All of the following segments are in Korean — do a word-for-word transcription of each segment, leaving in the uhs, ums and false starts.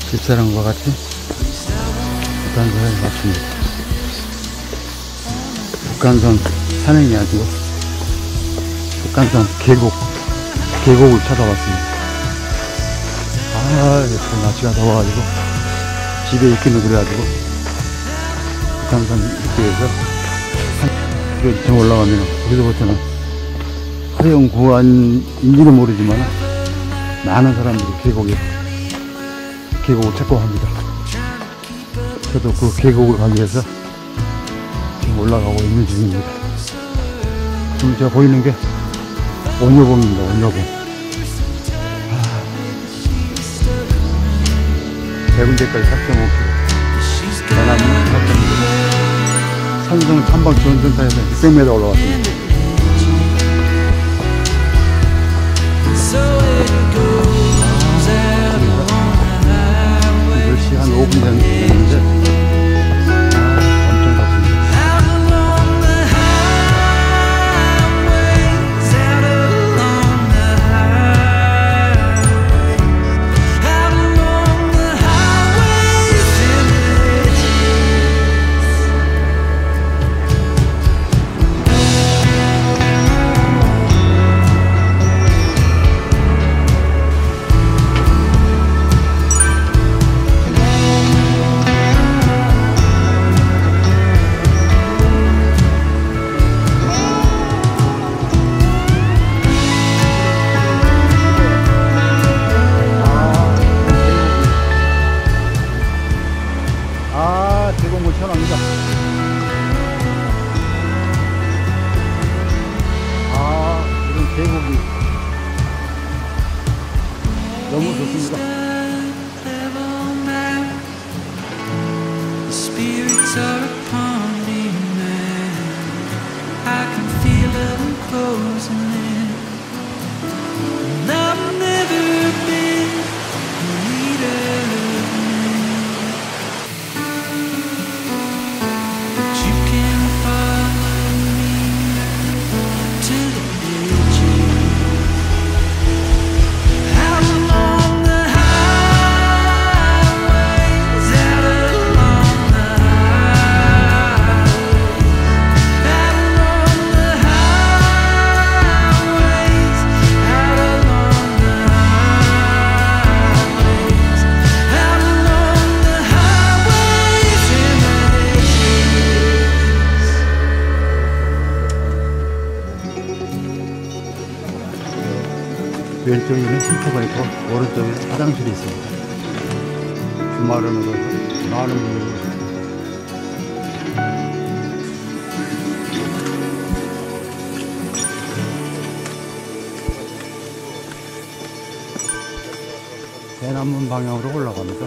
집사람과 같이 북한산에 왔습니다. 북한산 산행이 아니고 북한산 계곡, 계곡을 찾아왔습니다. 아, 이거 날씨가 더워가지고 집에 있기는 그래가지고 북한산 입구에서 한 킬로미터 올라가면 거기서부터는 허용 구간인지는 모르지만 많은 사람들이 계곡에 계곡을 찾고 합니다. 저도 그 계곡을 가기 위해서 지금 올라가고 있는 중입니다. 지금 제가 보이는 게 원효봉입니다. 원효봉. 아, 대군대까지 사 점 오 킬로미터, 대나무 사 점 오 킬로미터, 산성 탐방 지원센터에서 육백 미터 올라왔습니다. 열 시 한 오 분 됐는데 아, 엄청 덥습니다. 계곡물 시원합니다. 아, 이런 계곡이 너무 좋습니다. 왼쪽에는 쉼터가 있고 오른쪽에 화장실이 있습니다. 주말에는 그래서 많은 분들이 대남문 방향으로 올라갑니다.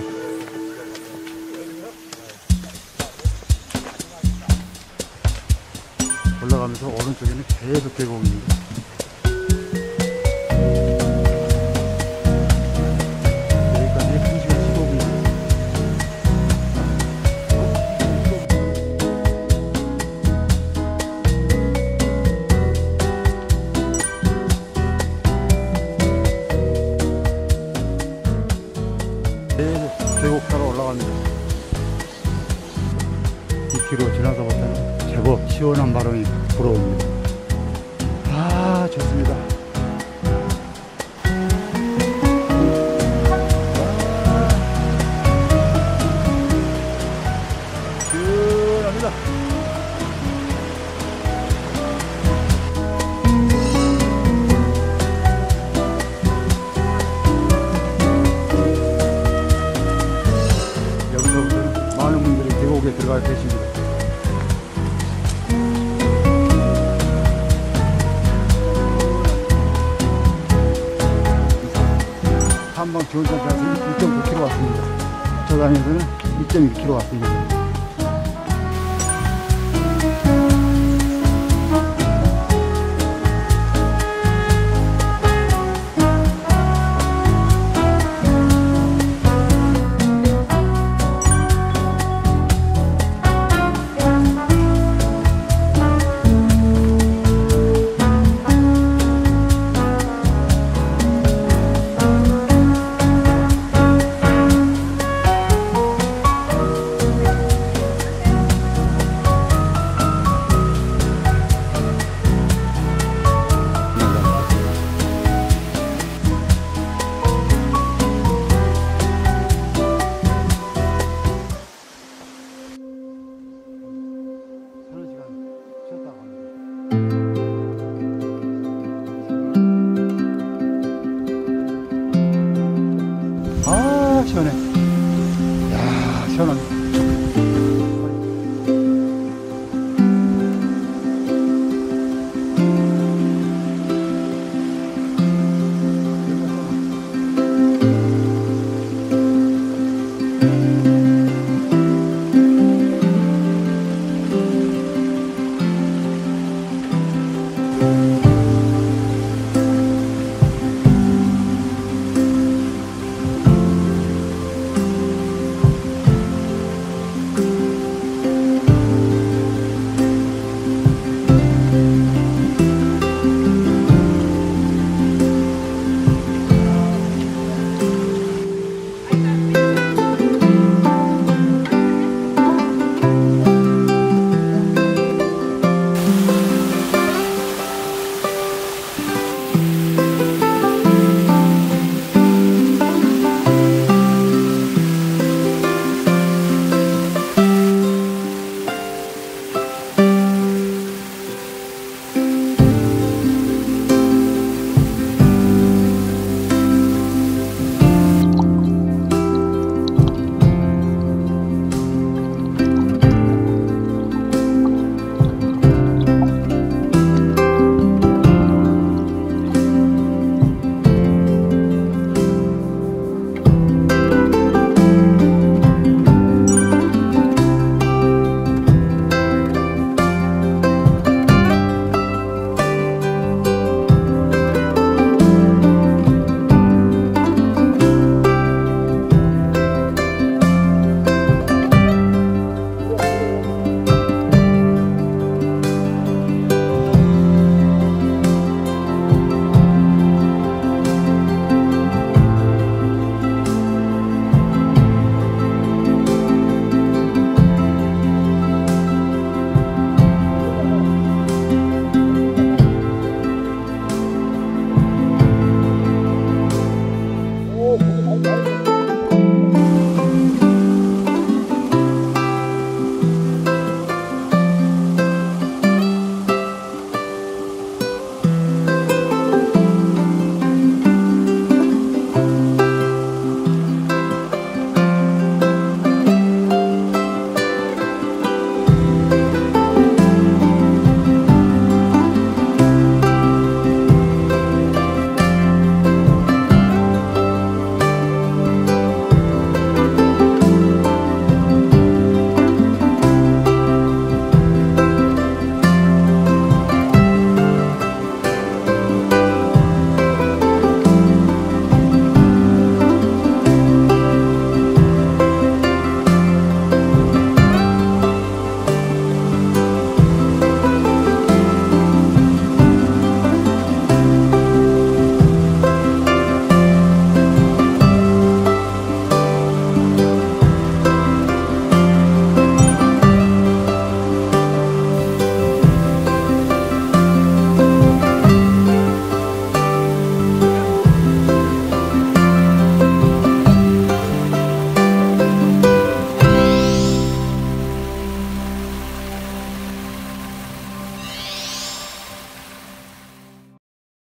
올라가면서 오른쪽에는 계속 계곡입니다. 계곡 타러 올라갑니다. 이 킬로미터 지나서부터는 제법 시원한 바람이 불어옵니다. 아, 좋습니다. 시원합니다. 많은 분들이 계곡에 들어가 계십니다. 탐방 지원센터에서 이 점 구 킬로미터 왔습니다. 저 다니면서는 이 점 일 킬로미터 왔습니다. 이천 원.